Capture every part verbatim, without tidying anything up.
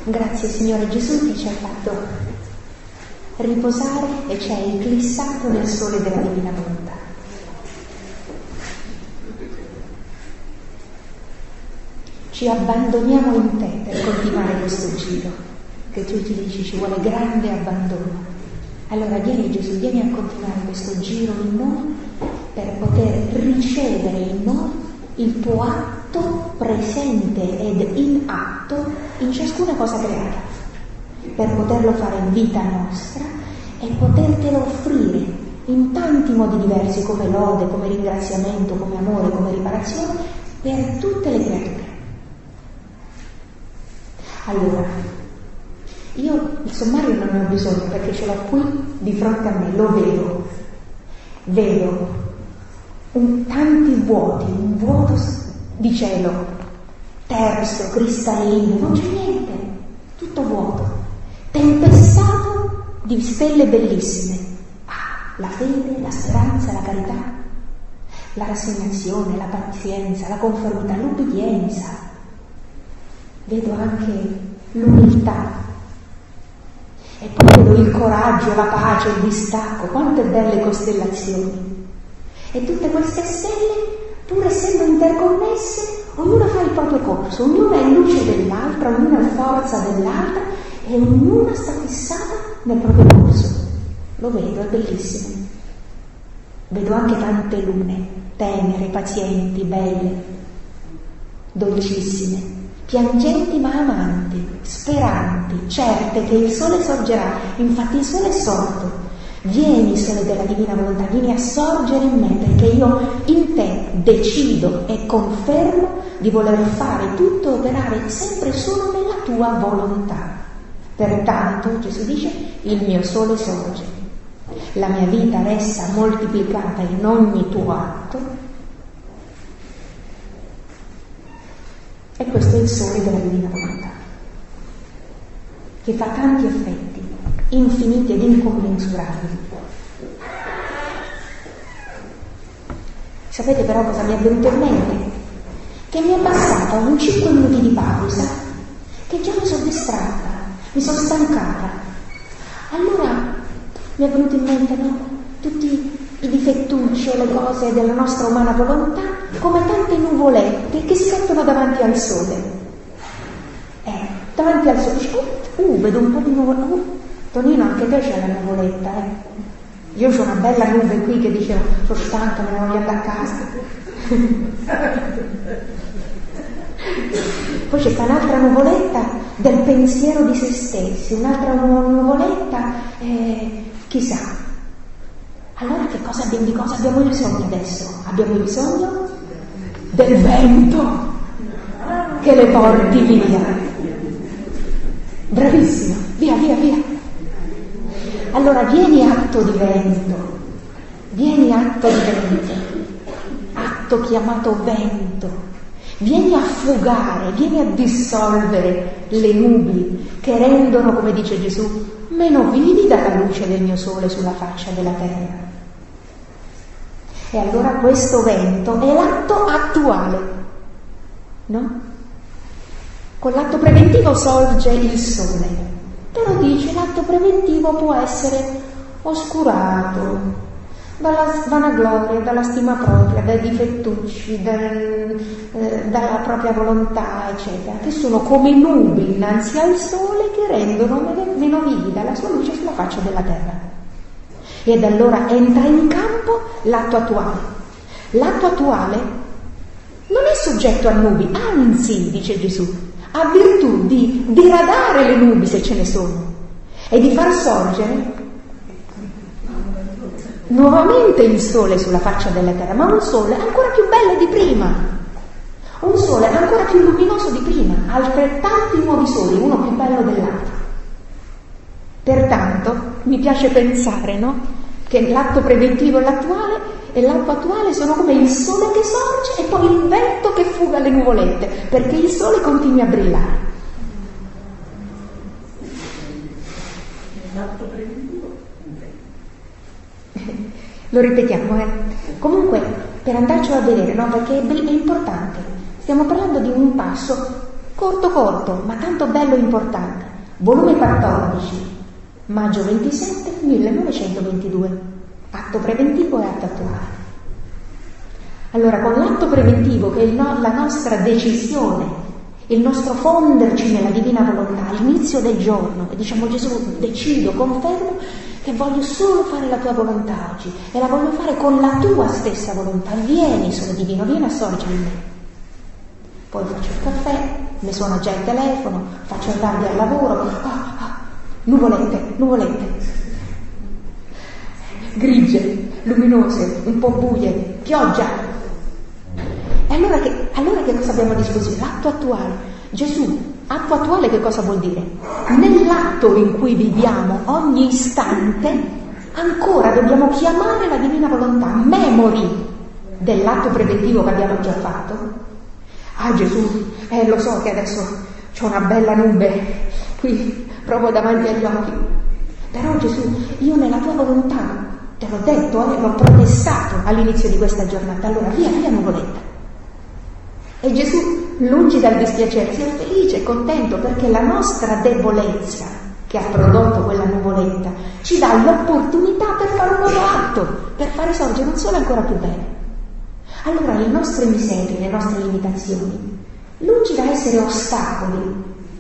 Grazie Signore Gesù che ci ha fatto riposare e ci ha eclissato nel sole della divina volontà. Ci abbandoniamo in te per continuare questo giro, che tu ci dici ci vuole grande abbandono. Allora vieni Gesù, vieni a continuare questo giro in noi per poter ricevere in noi il tuo atto presente ed in atto in ciascuna cosa creata, per poterlo fare in vita nostra e potertelo offrire in tanti modi diversi, come lode, come ringraziamento, come amore, come riparazione, per tutte le creature. Allora, io il sommario non ne ho bisogno perché ce l'ho qui di fronte a me, lo vedo, vedo un, tanti vuoti, un vuoto di cielo, terso, cristallino, non c'è niente, tutto vuoto, tempestato di stelle bellissime. Ah, la fede, la speranza, la carità, la rassegnazione, la pazienza, la conformità, l'ubbidienza. Vedo anche l'umiltà e poi vedo il coraggio, la pace, il distacco, quante belle costellazioni. E tutte queste stelle, pur essendo interconnesse, ognuna fa il proprio corso, ognuna è luce dell'altra, ognuna è forza dell'altra e ognuna sta fissata nel proprio corso. Lo vedo, è bellissimo. Vedo anche tante lune, tenere, pazienti, belle, dolcissime, piangenti ma amanti, speranti, certe che il sole sorgerà. Infatti il sole è sorto. Vieni, sole della divina volontà, vieni a sorgere in me, perché io in te decido e confermo di voler fare tutto, operare sempre solo nella tua volontà. Pertanto, Gesù dice, il mio sole sorge, la mia vita resta moltiplicata in ogni tuo atto, e questo è il sole della divina volontà, che fa tanti effetti, infiniti ed incommensurabili. Sapete però cosa mi è venuto in mente? Che mi è bastata un cinque minuti di pausa, che già mi sono distratta, mi sono stancata. Allora mi è venuto in mente, no? Tutti i difettucci o le cose della nostra umana volontà, come tante nuvolette che scattano davanti al sole. Eh, davanti al sole, dici, uh, vedo un po' di nuvolette. Uh, Tonino, anche te c'è la nuvoletta, eh? Io c'ho una bella nube qui che dice, sono stanca, me ne voglio andare a casa. Poi c'è un'altra nuvoletta del pensiero di se stessi, un'altra nuvoletta, eh, chissà. Allora che cosa abbiamo, di cosa abbiamo bisogno adesso? Abbiamo bisogno del vento che le porti via. Bravissima, via, via, via. Allora vieni atto di vento, vieni atto di vento, atto chiamato vento, vieni a fugare, vieni a dissolvere le nubi che rendono, come dice Gesù, meno vivida la luce del mio sole sulla faccia della terra. E allora questo vento è l'atto attuale, no? Con l'atto preventivo sorge il sole. Però dice l'atto preventivo può essere oscurato dalla vanagloria, dalla stima propria, dai difettucci, dal, eh, dalla propria volontà, eccetera, che sono come nubi innanzi al sole che rendono meno vivida la sua luce sulla faccia della terra. Ed allora entra in campo l'atto attuale. L'atto attuale non è soggetto a nubi, anzi, dice Gesù, ha virtù di diradare le nubi se ce ne sono e di far sorgere nuovamente il sole sulla faccia della terra, ma un sole ancora più bello di prima, un sole ancora più luminoso di prima, altrettanti nuovi soli, uno più bello dell'altro. Pertanto mi piace pensare, no? Che l'atto preventivo e l'attuale e l'atto attuale sono come il sole che sorge e poi il vento che fuga le nuvolette, perché il sole continui a brillare. L'atto preventivo? Lo ripetiamo, eh? Comunque, per andarcelo a vedere, no? Perché è, be- è importante. Stiamo parlando di un passo corto corto, ma tanto bello e importante. Volume quattordici, maggio ventisette millenovecentoventidue, atto preventivo e atto attuale. Allora, con l'atto preventivo, che è il no, la nostra decisione, il nostro fonderci nella divina volontà all'inizio del giorno, e diciamo: Gesù, decido, confermo che voglio solo fare la tua volontà oggi, e la voglio fare con la tua stessa volontà. Vieni, Sole Divino, vieni a sorgere in me. Poi faccio il caffè, mi suona già il telefono, faccio andare al lavoro, ah, ah, nuvolette, nuvolette, grigie, luminose, un po' buie, pioggia. E allora che, allora che cosa abbiamo a disposizione? L'atto attuale. Gesù, atto attuale che cosa vuol dire? Nell'atto in cui viviamo ogni istante, ancora dobbiamo chiamare la divina volontà, memori dell'atto preventivo che abbiamo già fatto. Ah, Gesù, eh lo so che adesso c'ho una bella nube qui proprio davanti agli occhi, però Gesù, io nella tua volontà, te l'ho detto, eh, l'ho protestato all'inizio di questa giornata, allora via, via nuvoletta. E Gesù, lungi dal dispiacersi, è felice, contento, perché la nostra debolezza che ha prodotto quella nuvoletta ci dà l'opportunità per fare un nuovo atto, per fare sorgere un sole ancora più bello. Allora le nostre miserie, le nostre limitazioni, lungi da essere ostacoli,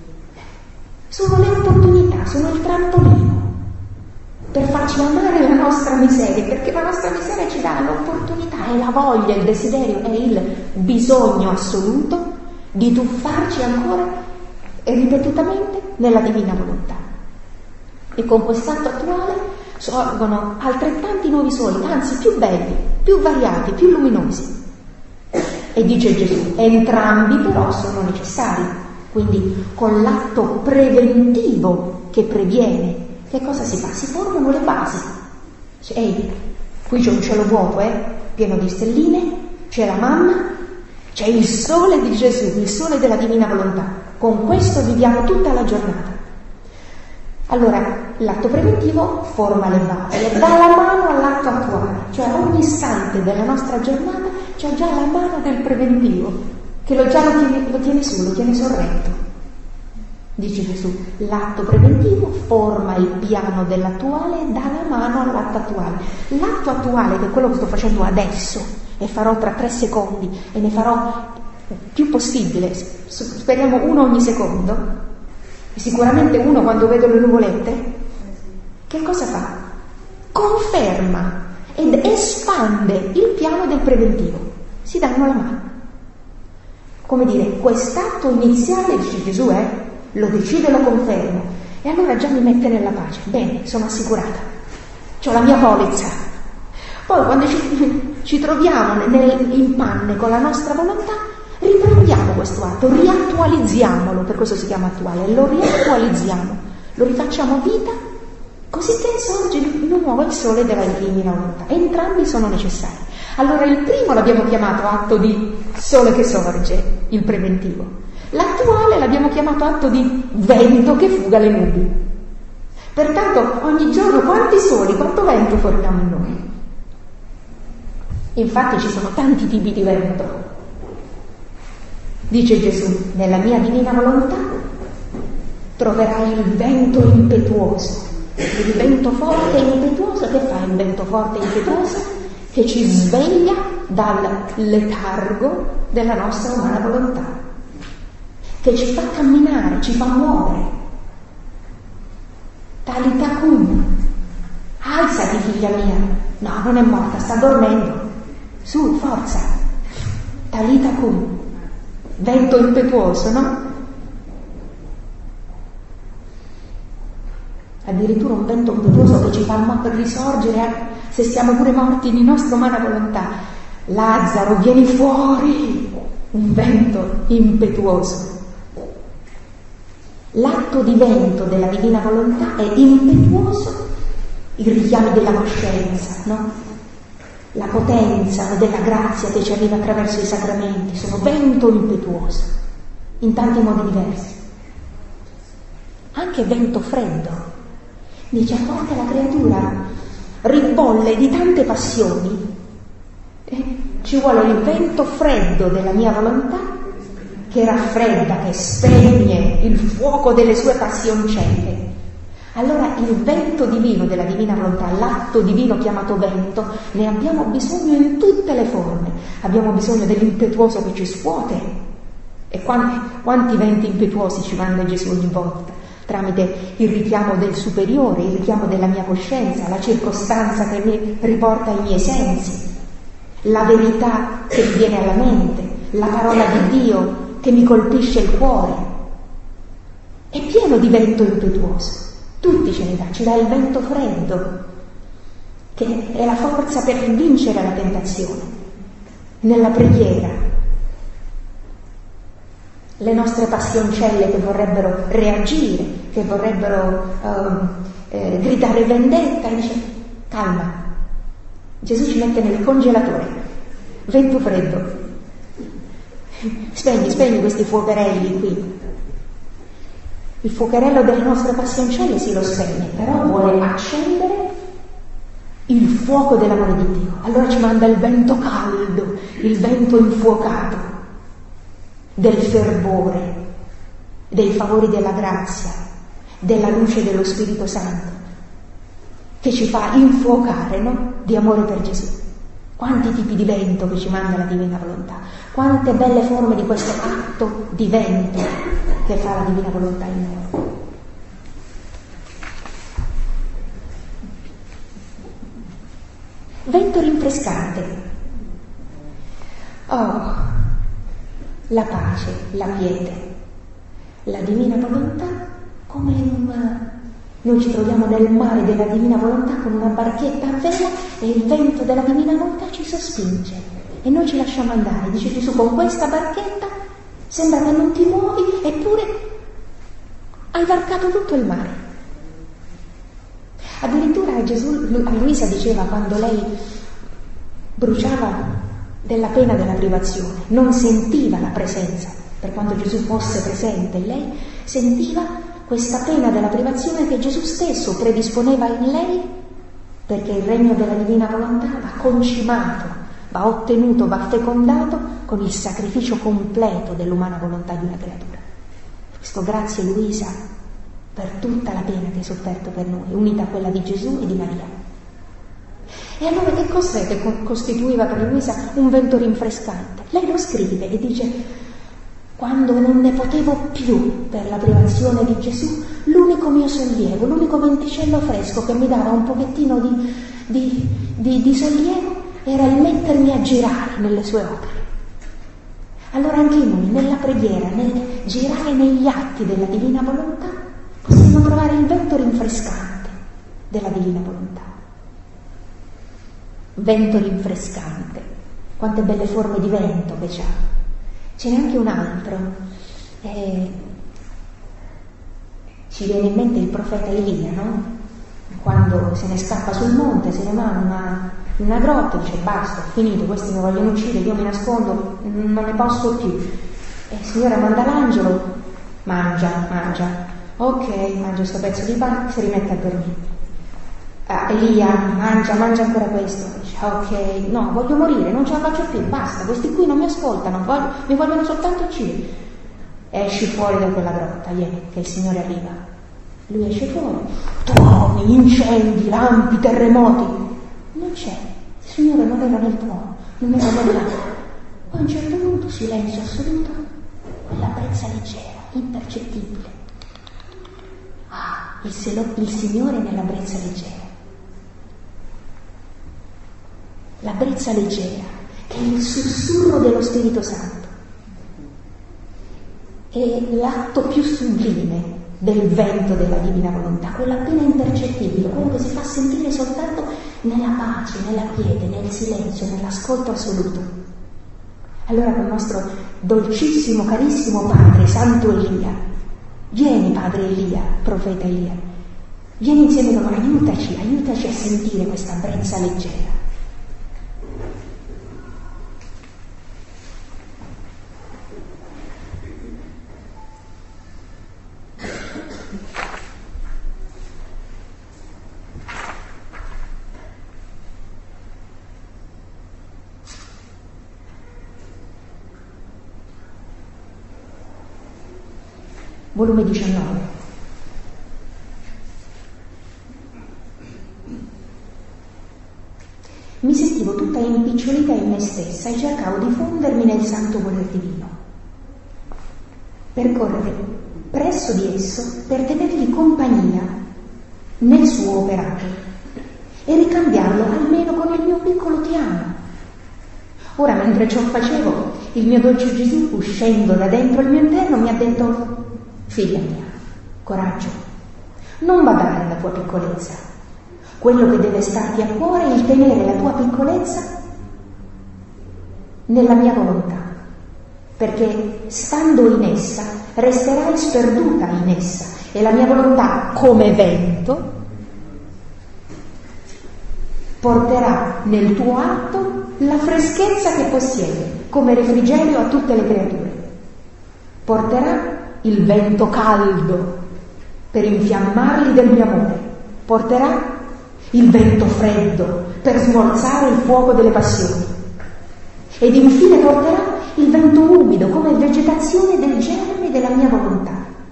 sono le opportunità, sono il trampolino per farci amare la nostra miseria, perché la nostra miseria ci dà l'opportunità, è la voglia, il desiderio, è il bisogno assoluto di tuffarci ancora e ripetutamente nella divina volontà. E con quest'atto attuale sorgono altrettanti nuovi soli, anzi più belli, più variati, più luminosi. E dice Gesù, entrambi però sono necessari. Quindi con l'atto preventivo che previene, che cosa si fa? Si formano le basi. Ehi, qui c'è un cielo vuoto, eh? Pieno di stelline, c'è la mamma, c'è il sole di Gesù, il sole della divina volontà. Con questo viviamo tutta la giornata. Allora, l'atto preventivo forma le basi e dà la mano all'atto attuale, cioè ogni istante della nostra giornata c'è già la mano del preventivo, che lo già lo tiene, lo tiene su, lo tiene sorretto. Dice Gesù, l'atto preventivo forma il piano dell'attuale e dà la mano all'atto attuale. L'atto attuale, che è quello che sto facendo adesso, e farò tra tre secondi, e ne farò più possibile, speriamo uno ogni secondo, e sicuramente uno quando vedo le nuvolette, che cosa fa? Conferma ed espande il piano del preventivo. Si danno la mano. Come dire, quest'atto iniziale, dice Gesù, eh, lo decido e lo confermo, e allora già mi mette nella pace. Bene, sono assicurata, c'ho la mia polizza. Poi quando ci, ci troviamo nel, in panne con la nostra volontà, riprendiamo questo atto, riattualizziamolo, per questo si chiama attuale, lo riattualizziamo, lo rifacciamo vita, così che sorge di nuovo il sole della divina volontà. Entrambi sono necessari. Allora il primo l'abbiamo chiamato atto di sole che sorge, il preventivo. L'attuale l'abbiamo chiamato atto di vento che fuga le nubi. Pertanto ogni giorno quanti soli, quanto vento formiamo in noi. Infatti ci sono tanti tipi di vento. Dice Gesù, nella mia divina volontà troverai il vento impetuoso. Il vento forte e impetuoso, che fa il vento forte e impetuoso? Che ci sveglia dal letargo della nostra umana volontà, che ci fa camminare, ci fa muovere. Talita cum, alzati figlia mia. No, non è morta, sta dormendo. Su, forza. Talita cum, vento impetuoso, no? Addirittura un vento impetuoso che ci fa risorgere se siamo pure morti di nostra umana volontà. Lazzaro, vieni fuori! Un vento impetuoso. L'atto di vento della divina volontà è impetuoso, i richiami della coscienza, no? La potenza della grazia che ci arriva attraverso i sacramenti sono vento impetuoso, in tanti modi diversi. Anche vento freddo. Dice, a volte la creatura ribolle di tante passioni, eh? Ci vuole il vento freddo della mia volontà che raffredda, che spegne il fuoco delle sue passioncelle. Allora il vento divino della divina volontà, l'atto divino chiamato vento, ne abbiamo bisogno in tutte le forme. Abbiamo bisogno dell'impetuoso che ci scuote. E quanti, quanti venti impetuosi ci manda Gesù ogni volta, tramite il richiamo del superiore, il richiamo della mia coscienza, la circostanza che mi riporta ai miei sensi, la verità che mi viene alla mente, la parola di Dio che mi colpisce il cuore. È pieno di vento impetuoso. Tutti ce ne dà, ci dà il vento freddo, che è la forza per vincere la tentazione. Nella preghiera, le nostre passioncelle che vorrebbero reagire, che vorrebbero uh, eh, gridare vendetta, e dice calma. Gesù ci mette nel congelatore, vento freddo, spegni, spegni questi fuocherelli qui. Il fuocherello delle nostre passioncelle si lo spegne, però vuole accendere il fuoco dell'amore di Dio. Allora ci manda il vento caldo, il vento infuocato del fervore, dei favori della grazia, della luce dello Spirito Santo, che ci fa infuocare, no? Di amore per Gesù. Quanti tipi di vento che ci manda la divina volontà, quante belle forme di questo atto di vento che fa la divina volontà in noi. Vento rinfrescante. Oh, la pace, la quiete, la divina volontà come un... Noi ci troviamo nel mare della divina volontà con una barchetta a vela e il vento della divina volontà ci sospinge e noi ci lasciamo andare. Dice Gesù, con questa barchetta sembra che non ti muovi, eppure hai varcato tutto il mare. Addirittura Gesù a Luisa diceva, quando lei bruciava della pena della privazione, non sentiva la presenza, per quanto Gesù fosse presente, lei sentiva questa pena della privazione che Gesù stesso predisponeva in lei, perché il regno della divina volontà va concimato, va ottenuto, va fecondato con il sacrificio completo dell'umana volontà di una creatura. Questo grazie Luisa per tutta la pena che hai sofferto per noi, unita a quella di Gesù e di Maria. E allora che cos'è che costituiva per Luisa un vento rinfrescante? Lei lo scrive e dice: quando non ne potevo più per la privazione di Gesù, l'unico mio sollievo, l'unico venticello fresco che mi dava un pochettino di, di, di, di sollievo era il mettermi a girare nelle sue opere. Allora anche noi, nella preghiera, nel girare negli atti della divina volontà, possiamo trovare il vento rinfrescante della divina volontà. Vento rinfrescante, quante belle forme di vento che c'ha. Ce n'è anche un altro, eh, ci viene in mente il profeta Elia, no? Quando se ne scappa sul monte, se ne va in una, in una grotta, dice basta, ho finito, questi mi vogliono uccidere, io mi nascondo, non ne posso più. E il Signore manda l'angelo, mangia, mangia, ok, mangia questo pezzo di pane, si rimette a dormire. Ah, Elia, mangia, mangia ancora questo. Dice, ok, no, voglio morire, non ce la faccio più, basta, questi qui non mi ascoltano, voglio, mi vogliono soltanto uccidere. Esci fuori da quella grotta, vieni, che il Signore arriva. Lui esce fuori, tuoni, incendi, lampi, terremoti. Non c'è, il Signore non era nel tuono, non era nell'acqua. Poi a un certo punto, silenzio assoluto, quella brezza leggera, impercettibile. Ah, il, selo, il Signore nella brezza leggera. La brezza leggera, che è il sussurro dello Spirito Santo, è l'atto più sublime del vento della divina volontà, quello appena impercettibile, quello che si fa sentire soltanto nella pace, nella quiete, nel silenzio, nell'ascolto assoluto. Allora col nostro dolcissimo, carissimo Padre, Santo Elia, vieni Padre Elia, profeta Elia, vieni insieme a noi, aiutaci, aiutaci a sentire questa brezza leggera. volume diciannove. Mi sentivo tutta impicciolita in me stessa e cercavo di fondermi nel santo voler divino, percorrere presso di esso per tenergli compagnia nel suo operato e ricambiarlo almeno con il mio piccolo ti amo. Ora, mentre ciò facevo, il mio dolce Gesù, uscendo da dentro il mio interno, mi ha detto: figlia mia, coraggio, non badare alla tua piccolezza. Quello che deve starti a cuore è il tenere la tua piccolezza nella mia volontà, perché stando in essa resterai sperduta in essa, e la mia volontà, come vento, porterà nel tuo atto la freschezza che possiede, come refrigerio a tutte le creature. Porterà il vento caldo per infiammarli del mio amore, porterà il vento freddo per smorzare il fuoco delle passioni, ed infine porterà il vento umido come vegetazione del germe della mia volontà.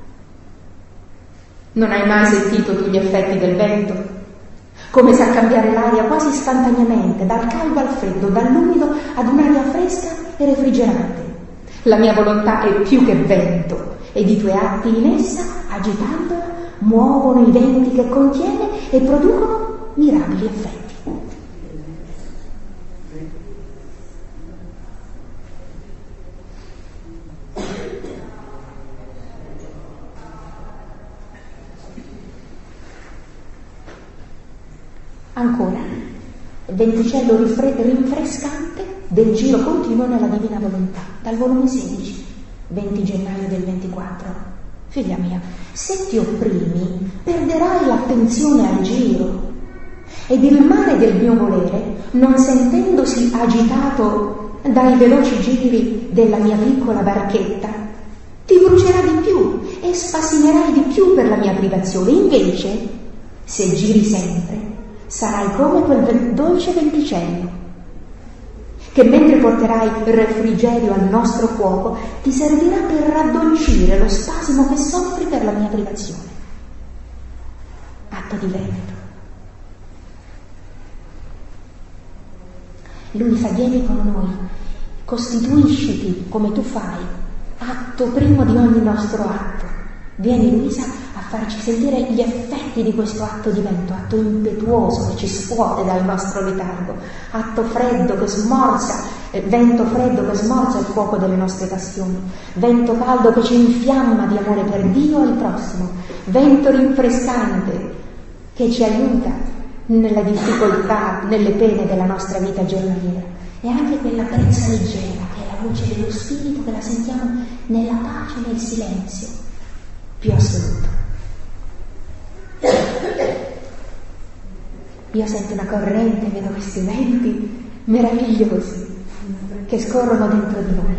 Non hai mai sentito tu gli effetti del vento? Come sa cambiare l'aria quasi istantaneamente, dal caldo al freddo, dall'umido ad un'aria fresca e refrigerante. La mia volontà è più che vento, ed i tuoi atti in essa, agitandola, muovono i venti che contiene e producono mirabili effetti. Ancora, venticello rifre- rinfrescante del giro continuo nella divina volontà, dal volume sedici, venti gennaio del ventiquattro. Figlia mia, se ti opprimi, perderai l'attenzione al giro, ed il mare del mio volere, non sentendosi agitato dai veloci giri della mia piccola barchetta, ti brucerà di più e spasimerai di più per la mia privazione. Invece, se giri sempre, sarai come quel dolce venticello, che mentre porterai refrigerio al nostro fuoco, ti servirà per raddolcire lo spasimo che soffri per la mia privazione. Atto di vento. Lui fa: vieni con noi, costituisciti come tu fai, atto primo di ogni nostro atto. Vieni, Luisa, a farci sentire gli effetti di questo atto di vento, atto impetuoso che ci scuote dal nostro letargo, atto freddo che smorza, eh, vento freddo che smorza il fuoco delle nostre passioni, vento caldo che ci infiamma di amore per Dio e il prossimo, vento rinfrescante che ci aiuta nella difficoltà, nelle pene della nostra vita giornaliera, e anche quella brezza leggera che è la voce dello Spirito, che la sentiamo nella pace, nel silenzio più assoluto. Io sento una corrente, vedo questi venti meravigliosi che scorrono dentro di noi.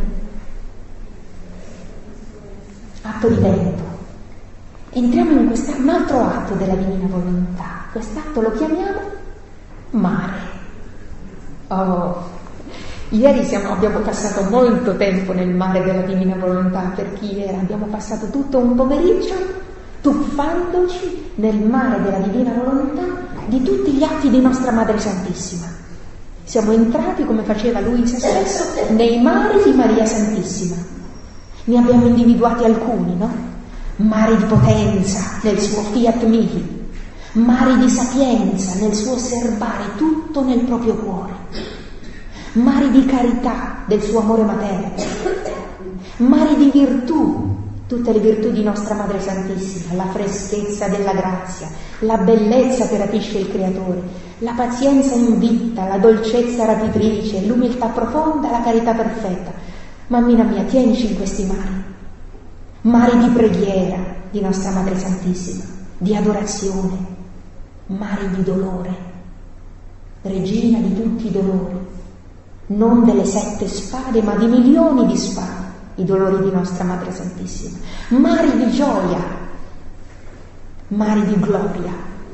Atto di vento. Entriamo in questa, un altro atto della divina volontà. Quest'atto lo chiamiamo mare. Oh, ieri siamo, abbiamo passato molto tempo nel mare della divina volontà. Per chi era, abbiamo passato tutto un pomeriggio tuffandoci nel mare della divina volontà di tutti gli atti di nostra Madre Santissima. Siamo entrati, come faceva Luisa spesso, nei mari di Maria Santissima. Ne abbiamo individuati alcuni, no? Mari di potenza nel suo fiat mihi, mari di sapienza nel suo serbare tutto nel proprio cuore, mari di carità del suo amore materno, mari di virtù, tutte le virtù di nostra Madre Santissima, la freschezza della grazia, la bellezza che rapisce il Creatore, la pazienza invitta, la dolcezza rapitrice, l'umiltà profonda, la carità perfetta. Mammina mia, tienici in questi mari. Mari di preghiera di nostra Madre Santissima, di adorazione, mari di dolore, regina di tutti i dolori, non delle sette spade ma di milioni di spade, i dolori di nostra Madre Santissima, mari di gioia, mari di gloria.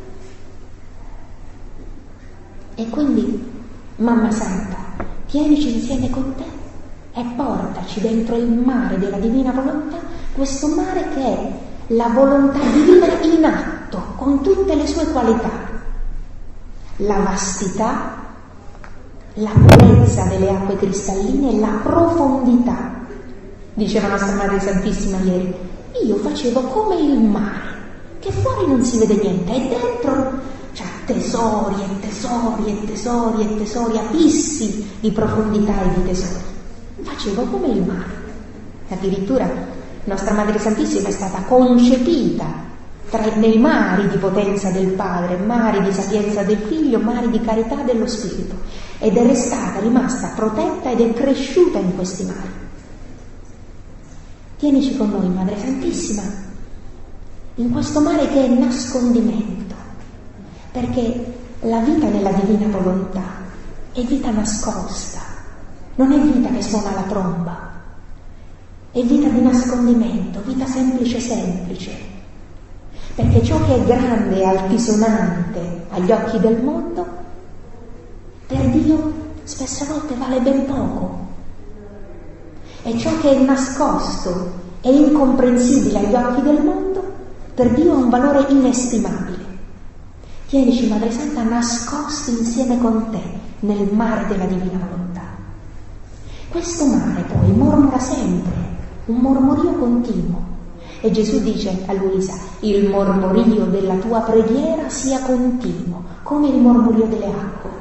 E quindi, Mamma Santa, tienici insieme con te e portaci dentro il mare della divina volontà questo mare che è la volontà divina in atto, con tutte le sue qualità, la vastità, la purezza delle acque cristalline e la profondità. Diceva nostra Madre Santissima ieri, io facevo come il mare, che fuori non si vede niente, e dentro c'ha tesori e tesori e tesori e tesori, abissi di profondità e di tesori. Facevo come il mare. Addirittura nostra Madre Santissima è stata concepita tra, nei mari di potenza del Padre, mari di sapienza del Figlio, mari di carità dello Spirito, ed è restata, rimasta protetta ed è cresciuta in questi mari. Tienici con noi, Madre Santissima, in questo mare che è nascondimento, perché la vita nella divina volontà è vita nascosta, non è vita che suona la tromba, è vita di nascondimento, vita semplice semplice, perché ciò che è grande e altisonante agli occhi del mondo, per Dio spesse volte vale ben poco, e ciò che è nascosto e incomprensibile agli occhi del mondo, per Dio ha un valore inestimabile. Tienici, Madre Santa, nascosti insieme con te nel mare della divina volontà. Questo mare poi mormora sempre, un mormorio continuo, e Gesù dice a Luisa, il mormorio della tua preghiera sia continuo, come il mormorio delle acque.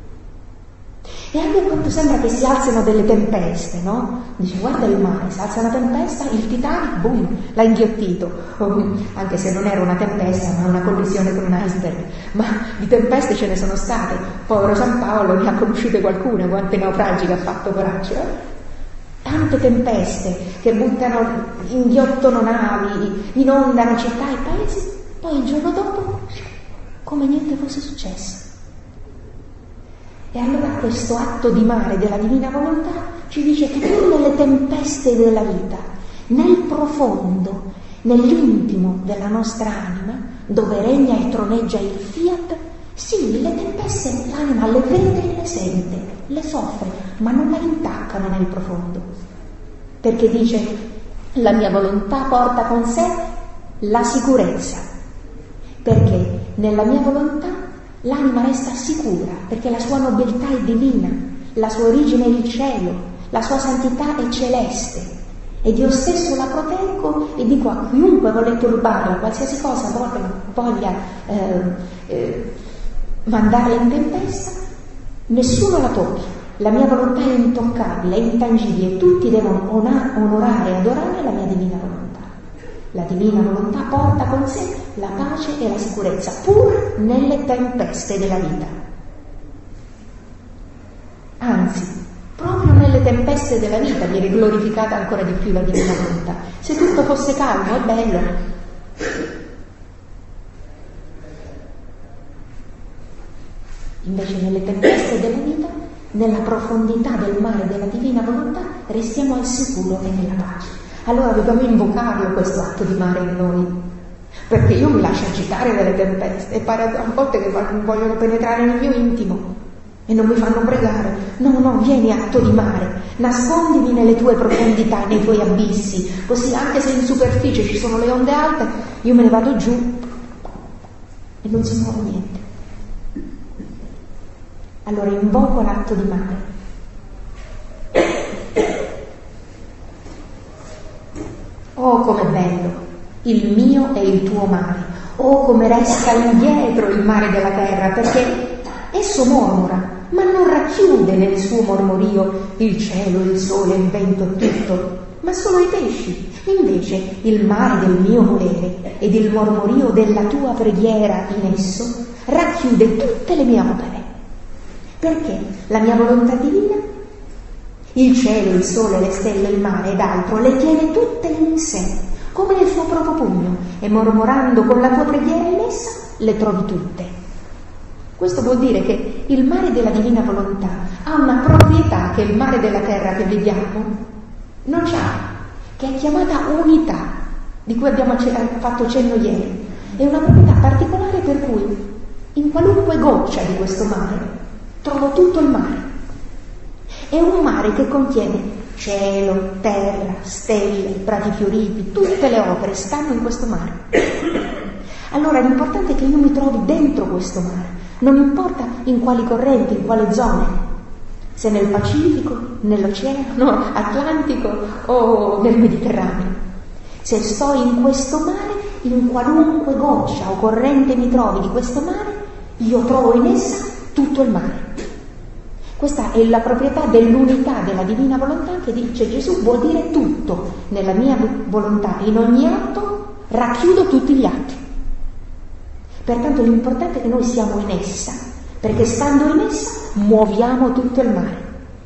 E anche quando sembra che si alzino delle tempeste, no? Dice, guarda il mare, si alza una tempesta, il Titanic, boom, l'ha inghiottito, oh, anche se non era una tempesta, ma una collisione con un iceberg, ma di tempeste ce ne sono state, povero San Paolo ne ha conosciute qualcuna, quante naufragi che ha fatto coraggio, eh? Tante tempeste che buttano, inghiottono navi, inondano città e paesi, poi il giorno dopo, come niente fosse successo. E allora questo atto di mare della divina volontà ci dice che pur nelle tempeste della vita, nel profondo, nell'intimo della nostra anima, dove regna e troneggia il fiat, sì, le tempeste l'anima le vede e le sente, le soffre, ma non la intaccano nel profondo, perché dice, la mia volontà porta con sé la sicurezza, perché nella mia volontà l'anima resta sicura, perché la sua nobiltà è divina, la sua origine è il cielo, la sua santità è celeste, ed io stesso la proteggo e dico a chiunque vuole turbarla, qualsiasi cosa voglia, voglia eh, eh, mandarla in tempesta, nessuno la tocchi, la mia volontà è intoccabile, è intangibile, tutti devono onorare e adorare la mia divina volontà. La divina volontà porta con sé la pace e la sicurezza, pur nelle tempeste della vita. Anzi, proprio nelle tempeste della vita viene glorificata ancora di più la divina volontà. Se tutto fosse calmo e bello, invece nelle tempeste della vita, nella profondità del mare della divina volontà, restiamo al sicuro e nella pace. Allora dobbiamo invocarlo questo atto di mare in noi, perché io mi lascio agitare dalle tempeste e pare a volte che vogliono penetrare nel mio intimo e non mi fanno pregare. No, no, vieni atto di mare, nascondimi nelle tue profondità, nei tuoi abissi, così anche se in superficie ci sono le onde alte, io me ne vado giù e non si muove niente. Allora invoco l'atto di mare. Oh, com'è bello il mio e il tuo mare, oh come resta indietro il mare della terra, perché esso mormora, ma non racchiude nel suo mormorio il cielo, il sole, il vento e tutto, ma solo i pesci. Invece il mare del mio volere ed il mormorio della tua preghiera in esso racchiude tutte le mie opere, perché la mia volontà divina, il cielo, il sole, le stelle, il mare ed altro, le tiene tutte in sé, come nel suo proprio pugno, e mormorando con la tua preghiera in essa, le trovi tutte. Questo vuol dire che il mare della divina volontà ha una proprietà che il mare della terra che vediamo non c'ha, che è chiamata unità, di cui abbiamo fatto cenno ieri. È una proprietà particolare per cui in qualunque goccia di questo mare trovo tutto il mare. È un mare che contiene cielo, terra, stelle, prati fioriti, tutte le opere stanno in questo mare. Allora l'importante è che io mi trovi dentro questo mare, non importa in quali correnti, in quale zone, se nel Pacifico, nell'Oceano Atlantico o nel Mediterraneo. Se sto in questo mare, in qualunque goccia o corrente mi trovi di questo mare, io trovo in essa tutto il mare. Questa è la proprietà dell'unità della divina volontà che dice Gesù, vuol dire tutto. Nella mia volontà, in ogni atto, racchiudo tutti gli atti. Pertanto l'importante è che noi siamo in essa, perché stando in essa muoviamo tutto il mare.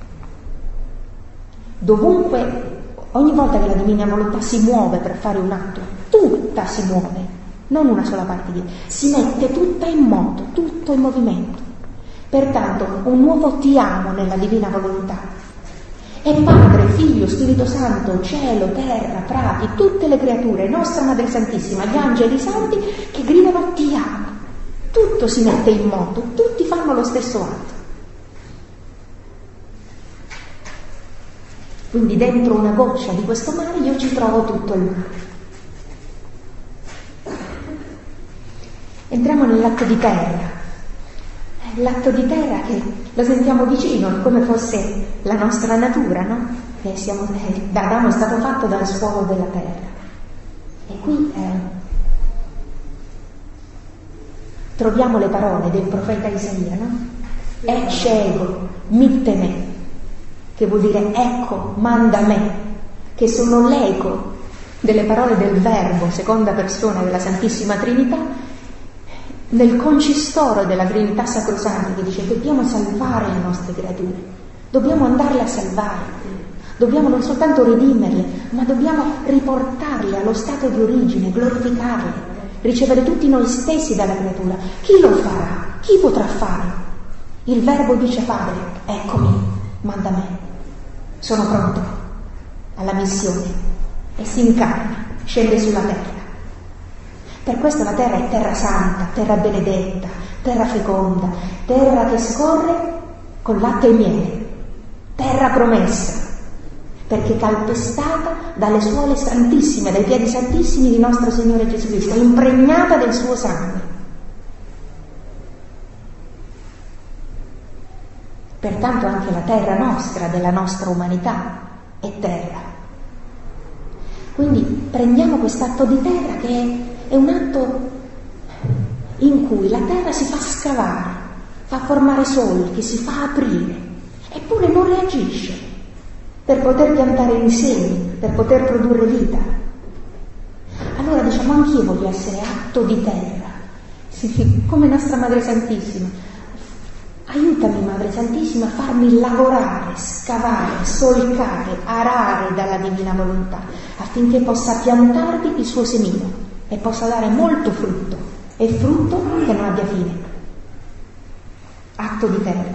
Dovunque, ogni volta che la divina volontà si muove per fare un atto, tutta si muove, non una sola parte di essa, si mette tutta in moto, tutto in movimento. Pertanto un nuovo ti amo nella divina volontà. È Padre, Figlio, Spirito Santo, cielo, terra, prati, tutte le creature, nostra Madre Santissima, gli angeli santi che gridano ti amo. Tutto si mette in moto, tutti fanno lo stesso atto. Quindi dentro una goccia di questo mare io ci trovo tutto il mare. Entriamo nell'atto di terra. L'atto di terra che lo sentiamo vicino, come fosse la nostra natura, no? Che siamo, eh, da Adamo è stato fatto dal suolo della terra. E qui eh, troviamo le parole del profeta Isaia, no? Ecce ego, mitte me, che vuol dire ecco, manda me, che sono l'eco delle parole del Verbo, seconda persona della Santissima Trinità, nel concistoro della Trinità Sacrosanta, che dice dobbiamo salvare le nostre creature, dobbiamo andarle a salvare, dobbiamo non soltanto redimerle, ma dobbiamo riportarle allo stato di origine, glorificarle, ricevere tutti noi stessi dalla creatura. Chi lo farà? Chi potrà fare? Il Verbo dice Padre, eccomi, manda me, sono pronto alla missione, e si incarna, scende sulla terra. Per questo la terra è terra santa, terra benedetta, terra feconda, terra che scorre con latte e miele, terra promessa, perché calpestata dalle suole santissime, dai piedi santissimi di nostro Signore Gesù Cristo, impregnata del suo sangue. Pertanto anche la terra nostra, della nostra umanità, è terra. Quindi prendiamo quest'atto di terra che è È un atto in cui la terra si fa scavare, fa formare solchi, si fa aprire, eppure non reagisce per poter piantare i semi, per poter produrre vita. Allora diciamo anch'io voglio essere atto di terra, sì, come nostra Madre Santissima. Aiutami Madre Santissima a farmi lavorare, scavare, solcare, arare dalla divina volontà, affinché possa piantarvi il suo semino e possa dare molto frutto, e frutto che non abbia fine. Atto di terra.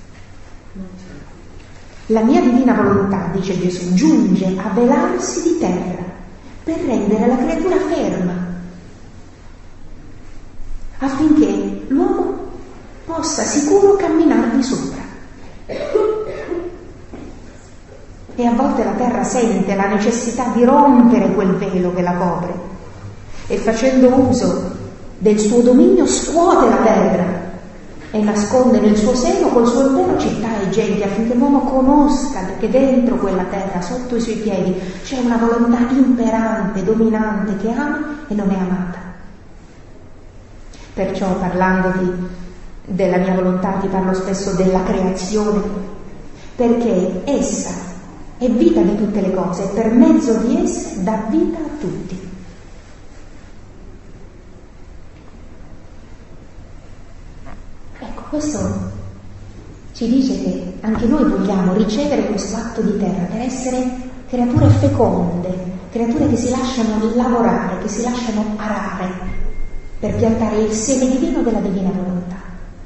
La mia divina volontà, dice Gesù, giunge a velarsi di terra per rendere la creatura ferma, affinché l'uomo possa sicuro camminarvi sopra. E a volte la terra sente la necessità di rompere quel velo che la copre, e facendo uso del suo dominio scuote la terra e nasconde nel suo seno col suo impero città e genti, affinché l'uomo conosca che dentro quella terra, sotto i suoi piedi, c'è una volontà imperante, dominante, che ama e non è amata. Perciò, parlandoti della mia volontà, ti parlo spesso della creazione, perché essa è vita di tutte le cose e per mezzo di esse dà vita a tutti. Questo ci dice che anche noi vogliamo ricevere questo atto di terra per essere creature feconde, creature che si lasciano lavorare, che si lasciano arare per piantare il seme divino della divina volontà,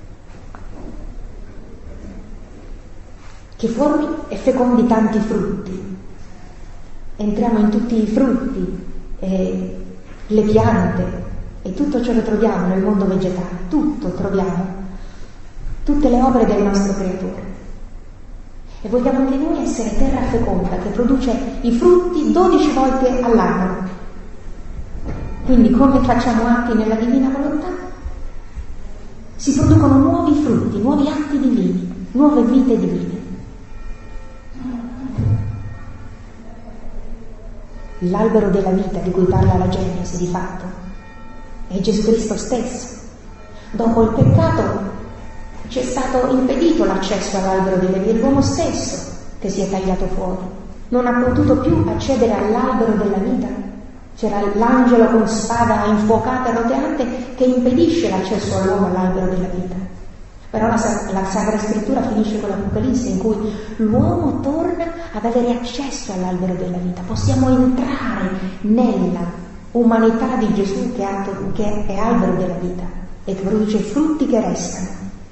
che formi e fecondi tanti frutti. Entriamo in tutti i frutti, e le piante e tutto ciò che troviamo nel mondo vegetale, tutto troviamo, tutte le opere del nostro creatore. E vogliamo anche noi essere terra feconda che produce i frutti dodici volte all'anno. Quindi come facciamo atti nella divina volontà? Si producono nuovi frutti, nuovi atti divini, nuove vite divine. L'albero della vita di cui parla la Genesi di fatto è Gesù Cristo stesso. Dopo il peccato ci è stato impedito l'accesso all'albero della vita, l'uomo stesso che si è tagliato fuori, non ha potuto più accedere all'albero della vita. C'era l'angelo con spada infuocata e roteante che impedisce l'accesso all'uomo all'albero della vita. Però la, la Sacra Scrittura finisce con l'Apocalisse in cui l'uomo torna ad avere accesso all'albero della vita. Possiamo entrare nella umanità di Gesù che, ha, che è albero della vita e che produce frutti che restano.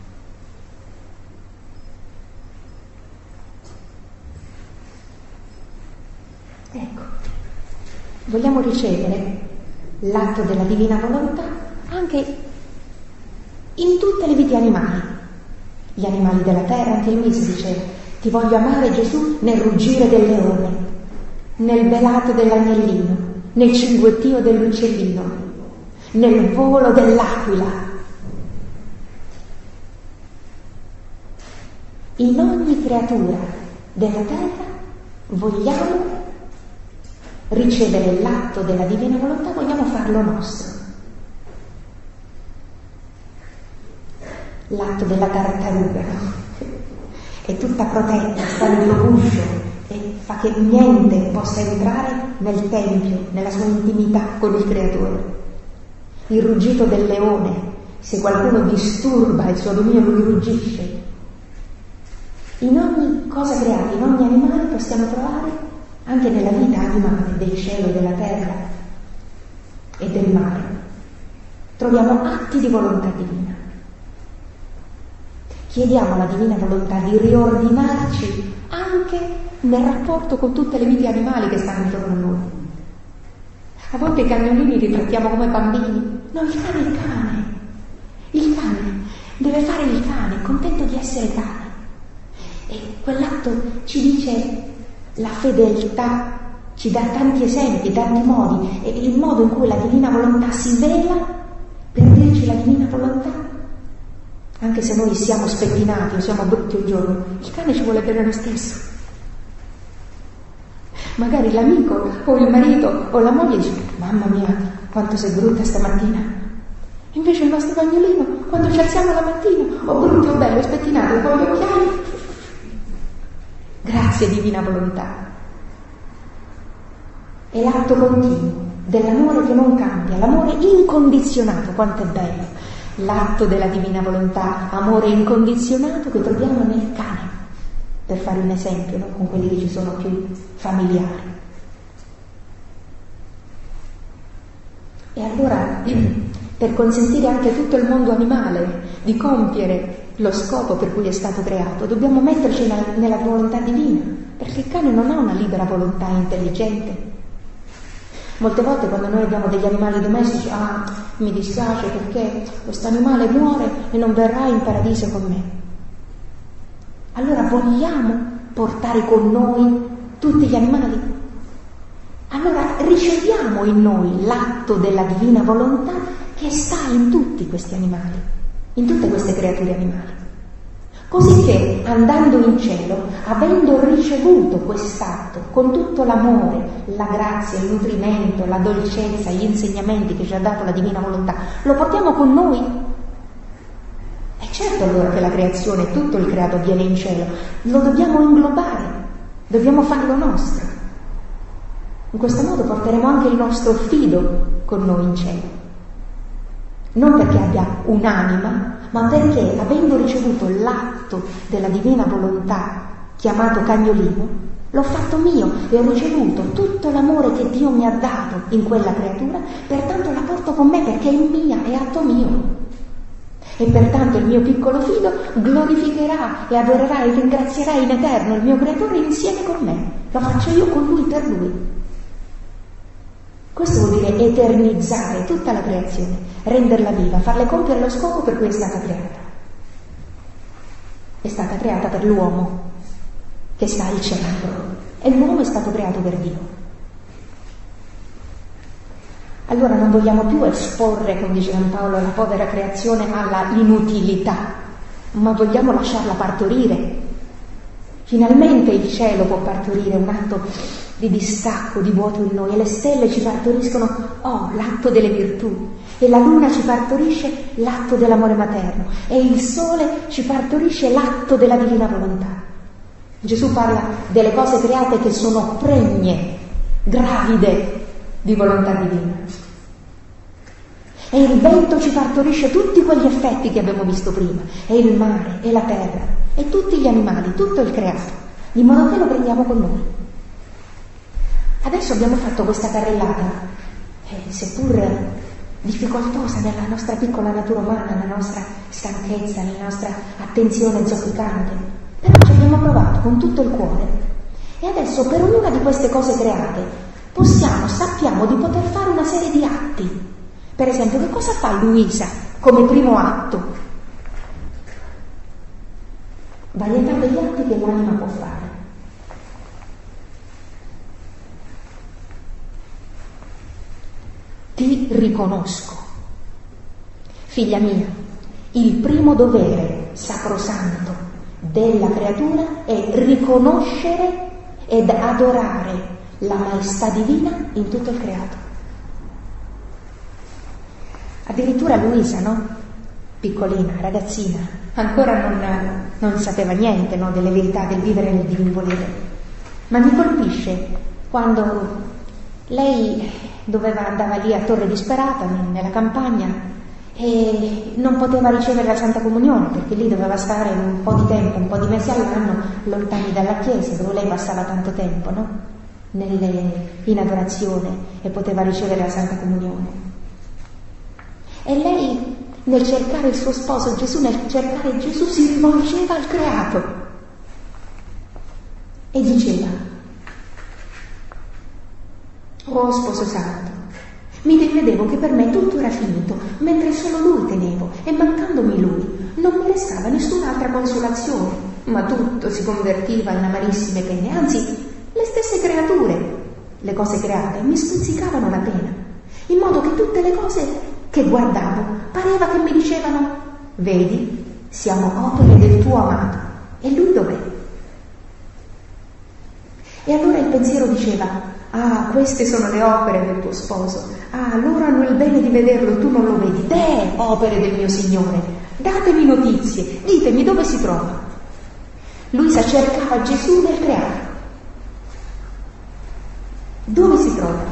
Ecco, vogliamo ricevere l'atto della divina volontà anche in tutte le vite animali, gli animali della terra. Anche Luisa diceva: ti voglio amare, Gesù, nel ruggire del leone, nel belato dell'agnellino, nel cinguettio dell'uccellino, nel volo dell'aquila. In ogni creatura della terra vogliamo ricevere l'atto della divina volontà, vogliamo farlo nostro. L'atto della tartaruga, no? È tutta protetta, sta nel guscio e fa che niente possa entrare nel tempio, nella sua intimità con il Creatore. Il ruggito del leone, se qualcuno disturba il suo dominio, lui ruggisce. In ogni cosa creata, in ogni animale possiamo trovare, anche nella vita animale del cielo e della terra e del mare, troviamo atti di volontà divina. Chiediamo alla divina volontà di riordinarci anche nel rapporto con tutte le vite animali che stanno intorno a noi. A volte i cagnolini li trattiamo come bambini. No, il cane è il cane. Il cane deve fare il cane, contento di essere cane. E quell'atto ci dice la fedeltà, ci dà tanti esempi, tanti modi, e il modo in cui la divina volontà si vela per dirci la divina volontà. Anche se noi siamo spettinati o siamo brutti un giorno, il cane ci vuole bene lo stesso. Magari l'amico o il marito o la moglie dice: mamma mia, quanto sei brutta stamattina. Invece il nostro cagnolino, quando ci alziamo la mattina, o brutto o bello, spettinato, con gli occhiali, grazie divina volontà. È l'atto continuo dell'amore che non cambia, l'amore incondizionato, quanto è bello. L'atto della divina volontà, amore incondizionato, che troviamo nel cane, per fare un esempio, no? Con quelli che ci sono più familiari. E allora, per consentire anche a tutto il mondo animale di compiere lo scopo per cui è stato creato, dobbiamo metterci nella, nella volontà divina, perché il cane non ha una libera volontà intelligente. Molte volte quando noi abbiamo degli animali domestici, ah, mi dispiace perché questo animale muore e non verrà in paradiso con me. Allora vogliamo portare con noi tutti gli animali? Allora riceviamo in noi l'atto della divina volontà che sta in tutti questi animali, in tutte queste creature animali. Così che, andando in cielo, avendo ricevuto quest'atto con tutto l'amore, la grazia, il nutrimento, la dolcezza, gli insegnamenti che ci ha dato la divina volontà, lo portiamo con noi? È certo allora che la creazione, tutto il creato viene in cielo, lo dobbiamo inglobare, dobbiamo farlo nostro. In questo modo porteremo anche il nostro fido con noi in cielo. Non perché abbia un'anima, ma perché, avendo ricevuto l'atto della divina volontà, chiamato cagnolino, l'ho fatto mio e ho ricevuto tutto l'amore che Dio mi ha dato in quella creatura, pertanto la porto con me perché è mia, è atto mio. E pertanto il mio piccolo fido glorificherà e adorerà e ringrazierà in eterno il mio creatore insieme con me. Lo faccio io con lui, per lui. Questo vuol dire eternizzare tutta la creazione, renderla viva, farle compiere lo scopo per cui è stata creata. È stata creata per l'uomo. che sta al centro, e l'uomo è stato creato per Dio. Allora non vogliamo più esporre, come dice San Paolo, la povera creazione alla inutilità, ma vogliamo lasciarla partorire. Finalmente il cielo può partorire un atto di distacco, di vuoto in noi, e le stelle ci partoriscono, oh, l'atto delle virtù, e la luna ci partorisce l'atto dell'amore materno, e il sole ci partorisce l'atto della divina volontà. Gesù parla delle cose create che sono pregne, gravide di volontà divina. E il vento ci partorisce tutti quegli effetti che abbiamo visto prima, e il mare, e la terra, e tutti gli animali, tutto il creato, in modo che lo prendiamo con noi. Adesso abbiamo fatto questa carrellata, eh, seppur difficoltosa nella nostra piccola natura umana, nella nostra stanchezza, nella nostra attenzione zoppicante, però ci abbiamo provato con tutto il cuore. E adesso per ognuna di queste cose create possiamo, sappiamo di poter fare una serie di atti. Per esempio, che cosa fa Luisa come primo atto? Varietà degli atti che l'anima può fare. Ti riconosco. Figlia mia, il primo dovere sacrosanto della creatura è riconoscere ed adorare la maestà divina in tutto il creato. Addirittura Luisa, no? Piccolina, ragazzina, ancora non, non sapeva niente, no? Delle verità del vivere nel divin volere. Ma mi colpisce quando lei doveva, andava lì a Torre Disperata, nella campagna, e non poteva ricevere la Santa Comunione, perché lì doveva stare un po' di tempo, un po' di mesi all'anno, lontani dalla chiesa, dove lei passava tanto tempo, no? Nelle, in adorazione, e poteva ricevere la Santa Comunione. E lei, nel cercare il suo sposo Gesù, nel cercare Gesù, si rivolgeva al creato e diceva: oh sposo santo, mi vedevo che per me tutto era finito, mentre solo lui tenevo, e mancandomi lui non mi restava nessun'altra consolazione, ma tutto si convertiva in amarissime pene, anzi le stesse creature, le cose create, mi stuzzicavano la pena, in modo che tutte le cose che guardavo pareva che mi dicevano: vedi, siamo opere del tuo amato, e lui dov'è? E allora il pensiero diceva: ah, queste sono le opere del tuo sposo, ah, loro hanno il bene di vederlo, tu non lo vedi. Deh, opere del mio Signore, datemi notizie, ditemi dove si trova. Luisa cercava Gesù nel creato. Dove si trova?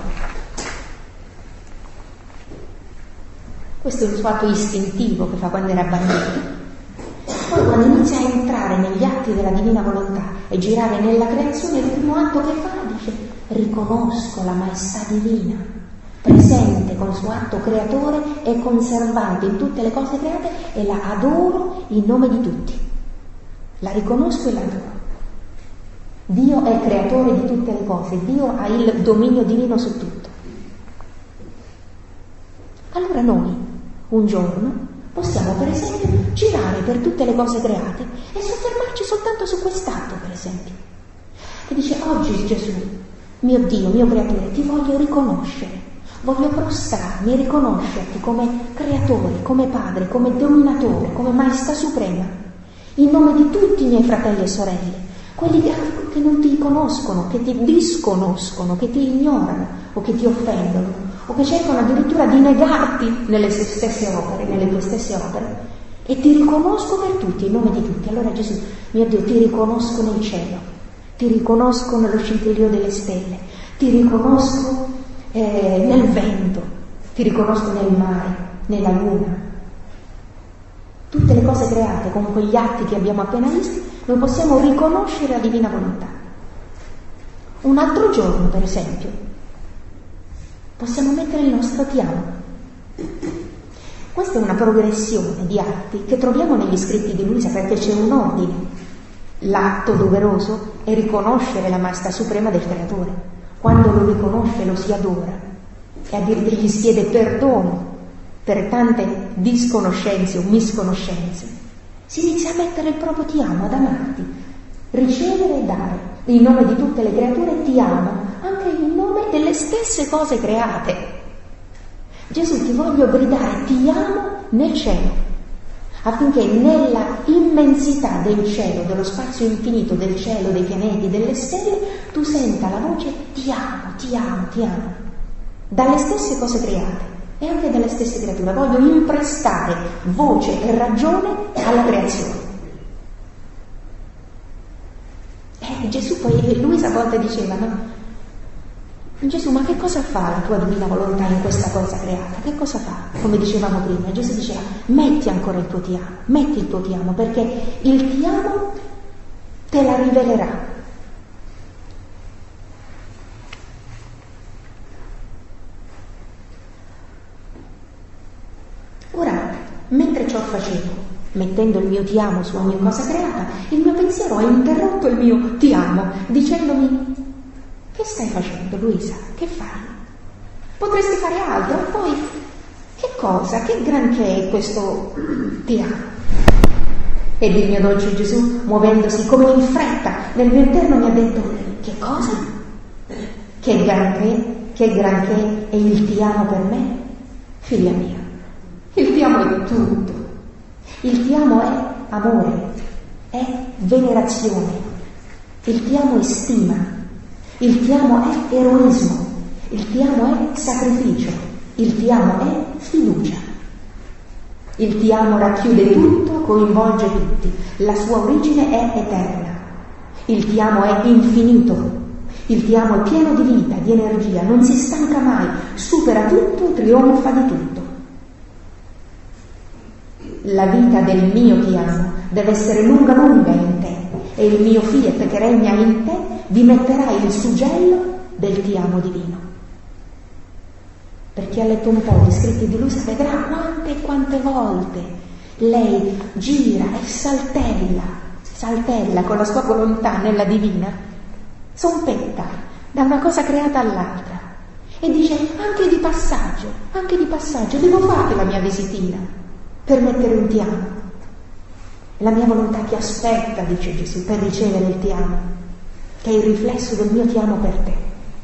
Questo è il suo atto istintivo che fa quando era bambino. Poi quando inizia a entrare negli atti della divina volontà e girare nella creazione, il primo atto che fa dice: riconosco la maestà divina, presente col suo atto creatore e conservante in tutte le cose create, e la adoro in nome di tutti. La riconosco e la adoro. Dio è creatore di tutte le cose, Dio ha il dominio divino su tutto. Allora noi un giorno possiamo, per esempio, girare per tutte le cose create e soffermarci soltanto su quest'atto, per esempio, che dice: oggi Gesù, mio Dio, mio creatore, ti voglio riconoscere, voglio prostrarmi e riconoscerti come creatore, come padre, come dominatore, come maestà suprema, in nome di tutti i miei fratelli e sorelle, quelli che, che non ti conoscono, che ti disconoscono, che ti ignorano o che ti offendono, o che cercano addirittura di negarti nelle stesse opere, nelle tue stesse opere, e ti riconosco per tutti, in nome di tutti. Allora Gesù, mio Dio, ti riconosco nel cielo, ti riconosco nello scintillio delle stelle, ti riconosco eh, nel vento, ti riconosco nel mare, nella luna. Tutte le cose create con quegli atti che abbiamo appena visti, noi possiamo riconoscere la divina volontà. Un altro giorno, per esempio, possiamo mettere il nostro ti amo. Questa è una progressione di atti che troviamo negli scritti di Luisa, perché c'è un ordine. L'atto doveroso è riconoscere la maestà suprema del creatore. Quando lo riconosce lo si adora, e addirittura gli si chiede perdono per tante disconoscenze o misconoscenze. Si inizia a mettere il proprio ti amo, ad amarti, ricevere e dare. In nome di tutte le creature ti amo, anche in nome delle stesse cose create. Gesù, ti voglio gridare, ti amo nel cielo, affinché nella immensità del cielo, dello spazio infinito del cielo, dei pianeti, delle stelle, tu senta la voce ti amo, ti amo, ti amo, dalle stesse cose create e anche dalle stesse creature. Voglio imprestare voce e ragione alla creazione. E Gesù poi, Luisa a volte diceva, no? Gesù, ma che cosa fa la tua divina volontà in questa cosa creata? Che cosa fa? Come dicevamo prima, Gesù diceva, metti ancora il tuo ti amo, metti il tuo ti amo, perché il ti amo te la rivelerà. Ora, mentre ciò facevo, mettendo il mio ti amo su ogni cosa creata, il mio pensiero ha interrotto il mio ti amo, dicendomi, che stai facendo, Luisa? Che fai? Potresti fare altro? E poi, che cosa? Che granché è questo ti amo? Ed il mio dolce Gesù, muovendosi come in fretta nel mio interno, mi ha detto, che cosa? Che granché, che granché è il ti amo per me? Figlia mia, il ti amo è tutto. Il ti amo è amore, è venerazione, il ti amo è stima, il ti amo è eroismo, il ti amo è sacrificio, il ti amo è fiducia. Il ti amo racchiude tutto, coinvolge tutti, la sua origine è eterna. Il ti amo è infinito, il ti amo è pieno di vita, di energia, non si stanca mai, supera tutto, trionfa di tutto. La vita del mio ti amo deve essere lunga lunga in te, e il mio fiat che regna in te vi metterà il suggello del ti amo divino. Per chi ha letto un po' gli scritti di Luisa vedrà quante e quante volte lei gira e saltella, saltella con la sua volontà nella divina, zompetta da una cosa creata all'altra e dice anche di passaggio, anche di passaggio, devo fare la mia visitina per mettere un ti amo. La mia volontà ti aspetta, dice Gesù, per ricevere il ti amo, che è il riflesso del mio ti amo per te.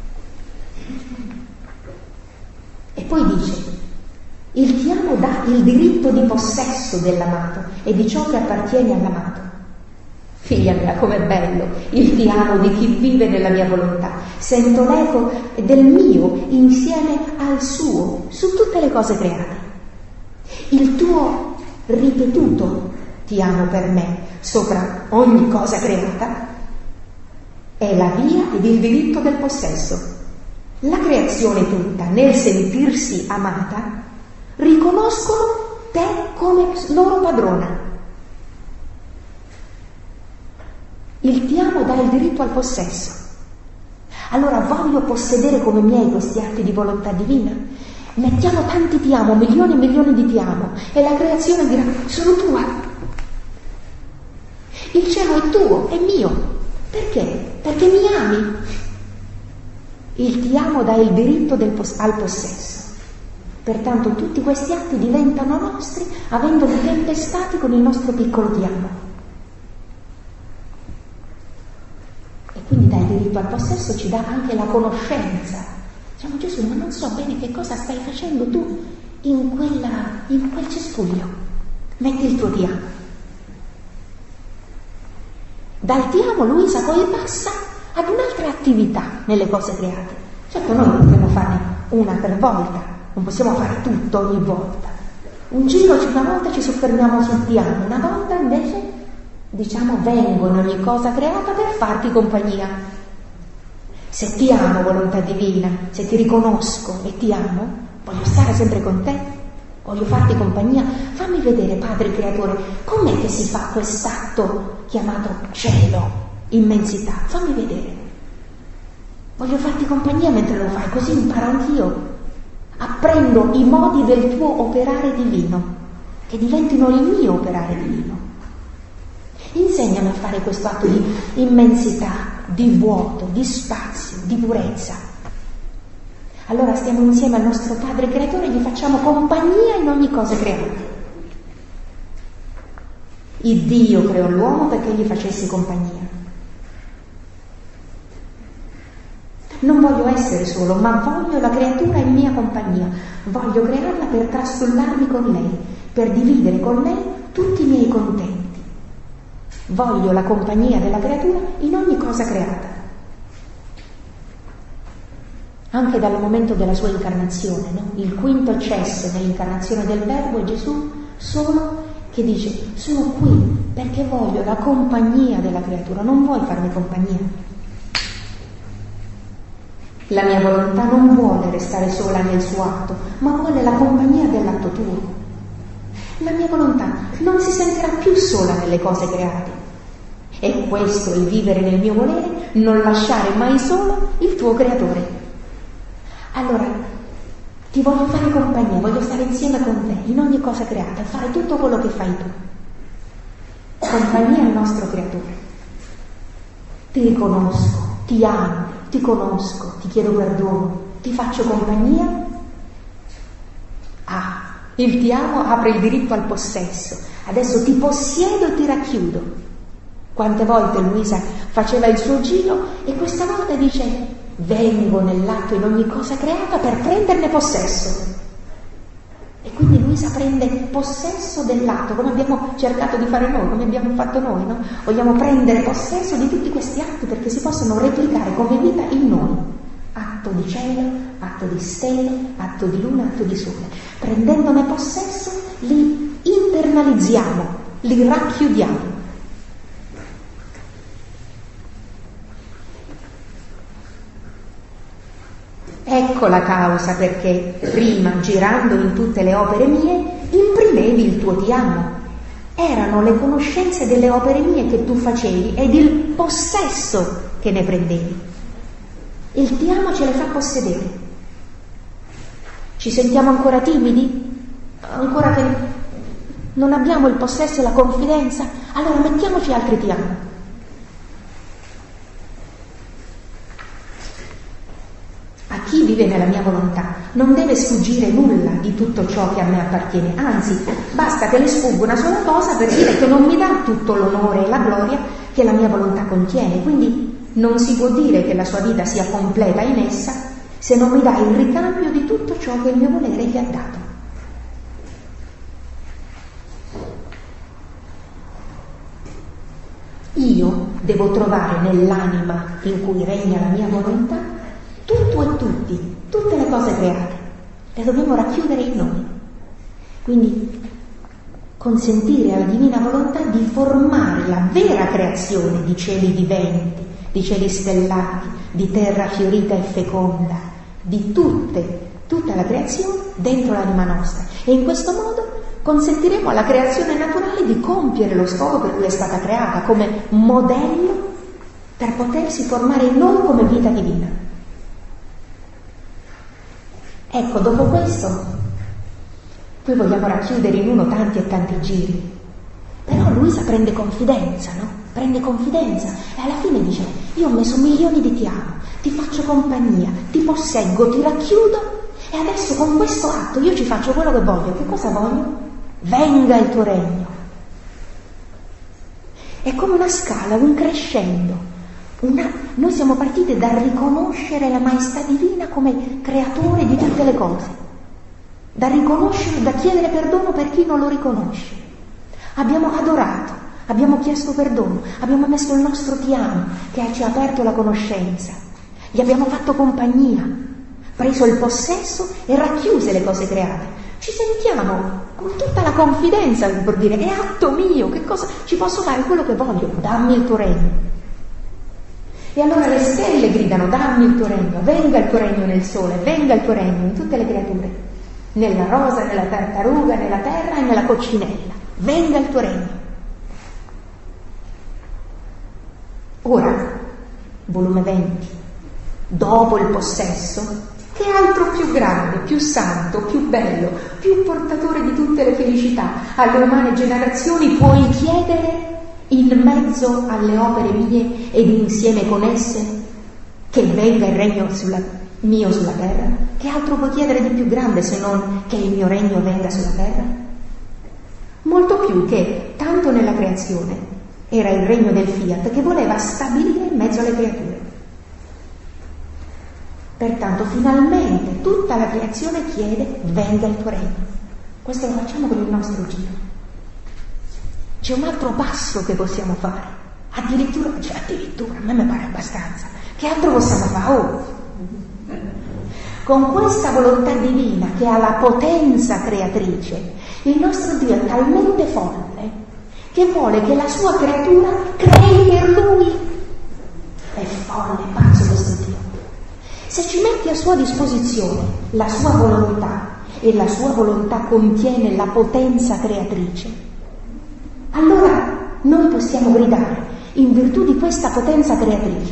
E poi dice, il ti amo dà il diritto di possesso dell'amato e di ciò che appartiene all'amato. Figlia mia, com'è bello il ti amo di chi vive nella mia volontà. Sento l'eco del mio insieme al suo, su tutte le cose create. Il tuo ripetuto ti amo per me, sopra ogni cosa creata, è la via ed il diritto del possesso. La creazione tutta, nel sentirsi amata, riconoscono te come loro padrona. Il ti amo dà il diritto al possesso. Allora voglio possedere come miei questi atti di volontà divina? Mettiamo tanti ti amo, milioni e milioni di ti amo, e la creazione dirà, sono tua. Il cielo è tuo, è mio. Perché? Perché mi ami. Il ti amo dà il diritto del pos- al possesso. Pertanto tutti questi atti diventano nostri, avendoli tempestati con il nostro piccolo ti amo. E quindi dà il diritto al possesso, ci dà anche la conoscenza. Diciamo, Gesù, ma non so bene che cosa stai facendo tu in, quella, in quel cespuglio. Metti il tuo ti amo. Dal ti amo Luisa poi passa ad un'altra attività nelle cose create. Certo, noi non possiamo fare una per volta, non possiamo fare tutto ogni volta. Un giro, una volta ci soffermiamo sul ti amo, una volta invece diciamo vengo in ogni cosa creata per farti compagnia. Se ti amo, volontà divina, se ti riconosco e ti amo, voglio stare sempre con te, voglio farti compagnia, fammi vedere, Padre Creatore, com'è che si fa quest'atto chiamato cielo, immensità, fammi vedere. Voglio farti compagnia mentre lo fai, così imparo anch'io, apprendo i modi del tuo operare divino, che diventino il mio operare divino. Insegnami a fare questo atto di immensità, di vuoto, di spazio, di purezza. Allora stiamo insieme al nostro Padre Creatore e gli facciamo compagnia in ogni cosa creata. Il Dio creò l'uomo perché gli facesse compagnia. Non voglio essere solo, ma voglio la creatura in mia compagnia. Voglio crearla per trastullarmi con lei, per dividere con lei tutti i miei contenti. Voglio la compagnia della creatura in ogni cosa creata. Anche dal momento della sua incarnazione, no? Il quinto eccesso dell'incarnazione del Verbo è Gesù solo che dice: sono qui perché voglio la compagnia della creatura. Non vuoi farmi compagnia? La mia volontà non vuole restare sola nel suo atto, ma vuole la compagnia dell'atto tuo. La mia volontà non si sentirà più sola nelle cose create. E questo è il vivere nel mio volere, non lasciare mai solo il tuo creatore. Allora, ti voglio fare compagnia, voglio stare insieme con te in ogni cosa creata e fare tutto quello che fai tu. Compagnia al nostro creatore. Ti riconosco, ti amo, ti conosco, ti chiedo perdono, ti faccio compagnia. Ah, il ti amo apre il diritto al possesso. Adesso ti possiedo e ti racchiudo. Quante volte Luisa faceva il suo giro e questa volta dice: vengo nell'atto in ogni cosa creata per prenderne possesso. E quindi Luisa prende possesso dell'atto, come abbiamo cercato di fare noi, come abbiamo fatto noi, no? Vogliamo prendere possesso di tutti questi atti perché si possono replicare come vita in noi. Atto di cielo, atto di stelle, atto di luna, atto di sole. Prendendone possesso li internalizziamo, li racchiudiamo. Ecco la causa perché prima, girando in tutte le opere mie, imprimevi il tuo ti amo. Erano le conoscenze delle opere mie che tu facevi ed il possesso che ne prendevi. Il ti amo ce le fa possedere. Ci sentiamo ancora timidi? Ancora che non abbiamo il possesso e la confidenza? Allora mettiamoci altri ti amo. A chi vive nella mia volontà non deve sfuggire nulla di tutto ciò che a me appartiene, anzi, basta che le sfugga una sola cosa per dire che non mi dà tutto l'onore e la gloria che la mia volontà contiene. Quindi non si può dire che la sua vita sia completa in essa se non mi dà il ricambio di tutto ciò che il mio volere gli ha dato. Io devo trovare nell'anima in cui regna la mia volontà tutto e tutti, tutte le cose create, le dobbiamo racchiudere in noi. Quindi consentire alla divina volontà di formare la vera creazione di cieli viventi, di cieli stellati, di terra fiorita e feconda, di tutte, tutta la creazione dentro l'anima nostra. E in questo modo consentiremo alla creazione naturale di compiere lo scopo per cui è stata creata, come modello per potersi formare in noi come vita divina. Ecco, dopo questo, poi vogliamo racchiudere in uno tanti e tanti giri, però Luisa prende confidenza, no? Prende confidenza e alla fine dice: io ho messo milioni di ti amo, ti faccio compagnia, ti posseggo, ti racchiudo e adesso con questo atto io ci faccio quello che voglio. Che cosa voglio? Venga il tuo regno. È come una scala, un crescendo. Una, noi siamo partiti da riconoscere la maestà divina come creatore di tutte le cose, da riconoscere, da chiedere perdono per chi non lo riconosce. Abbiamo adorato, abbiamo chiesto perdono, abbiamo messo il nostro ti amo che ci ha aperto la conoscenza, gli abbiamo fatto compagnia, preso il possesso e racchiuse le cose create. Ci sentiamo con tutta la confidenza per dire: è atto mio, che cosa ci posso fare quello che voglio, dammi il tuo regno. E allora le stelle gridano: dammi il tuo regno, venga il tuo regno nel sole, venga il tuo regno in tutte le creature, nella rosa, nella tartaruga, nella terra e nella coccinella, venga il tuo regno. Ora, volume venti, dopo il possesso, che altro più grande, più santo, più bello, più portatore di tutte le felicità alle umane generazioni puoi chiedere in mezzo alle opere mie ed insieme con esse, che venga il regno sulla, mio sulla terra? Che altro puoi chiedere di più grande se non che il mio regno venga sulla terra? Molto più che, tanto nella creazione, era il regno del Fiat che voleva stabilire in mezzo alle creature. Pertanto finalmente tutta la creazione chiede: venga il tuo regno. Questo lo facciamo con il nostro giro. C'è un altro passo che possiamo fare, addirittura, cioè addirittura, a me mi pare abbastanza. Che altro possiamo fare? Oh. Con questa volontà divina che ha la potenza creatrice, il nostro Dio è talmente folle che vuole che la sua creatura crei per Lui. È folle, pazzo questo Dio. Se ci metti a sua disposizione la sua volontà, e la sua volontà contiene la potenza creatrice, allora noi possiamo gridare in virtù di questa potenza creatrice: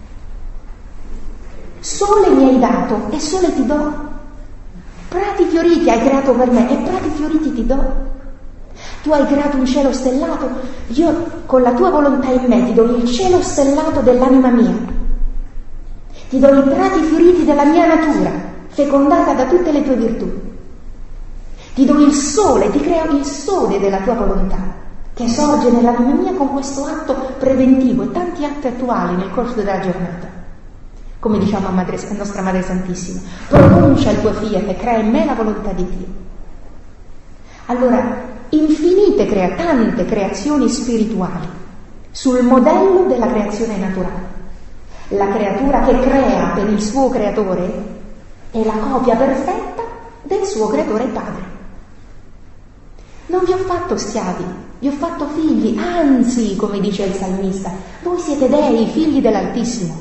sole mi hai dato e sole ti do, prati fioriti hai creato per me e prati fioriti ti do. Tu hai creato un cielo stellato, io con la tua volontà in me ti do il cielo stellato dell'anima mia, ti do i prati fioriti della mia natura, fecondata da tutte le tue virtù. Ti do il sole, ti creo il sole della tua volontà, che sorge nell'anima mia con questo atto preventivo e tanti atti attuali nel corso della giornata. Come diciamo a, madre, a nostra Madre Santissima: pronuncia il tuo fiat e crea in me la volontà di Dio. Allora, infinite crea, tante creazioni spirituali sul modello della creazione naturale. La creatura che crea per il suo creatore è la copia perfetta del suo creatore Padre. Non vi ho fatto schiavi, vi ho fatto figli, anzi, come dice il salmista, voi siete dei, figli dell'Altissimo.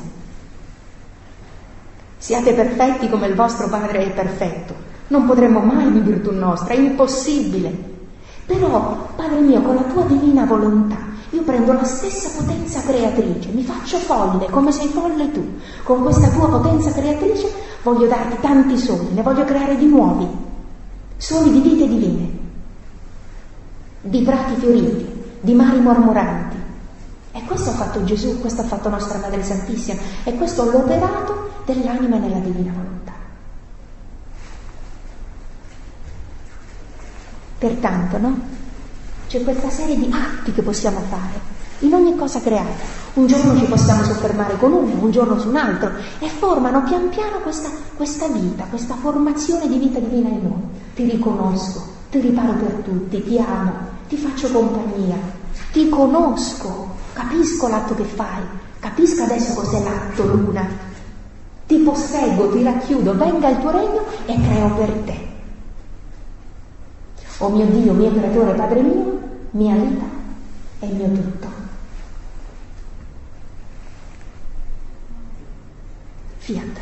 Siate perfetti come il vostro Padre è perfetto. Non potremmo mai in virtù nostra, è impossibile. Però, Padre mio, con la tua divina volontà, io prendo la stessa potenza creatrice, mi faccio folle, come sei folle tu. Con questa tua potenza creatrice voglio darti tanti soli, ne voglio creare di nuovi, soli di vite divine, di prati fioriti, di mari mormoranti. E questo ha fatto Gesù, questo ha fatto nostra Madre Santissima, e questo è l'operato dell'anima nella divina volontà. Pertanto, no? C'è questa serie di atti che possiamo fare in ogni cosa creata. Un giorno ci possiamo soffermare con uno, un giorno su un altro, e formano pian piano questa, questa vita, questa formazione di vita divina in noi. Ti riconosco, ti riparo per tutti, ti amo, ti faccio compagnia, ti conosco, capisco l'atto che fai, capisco adesso cos'è l'atto luna, ti posseggo, ti racchiudo, venga il tuo regno e creo per te. O mio Dio, mio creatore, Padre mio, mia vita e mio tutto. Fiat.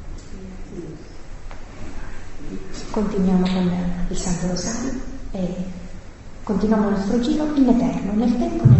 Continuiamo con il Santo Rosario e continuiamo il nostro giro in eterno, nel tempo e nel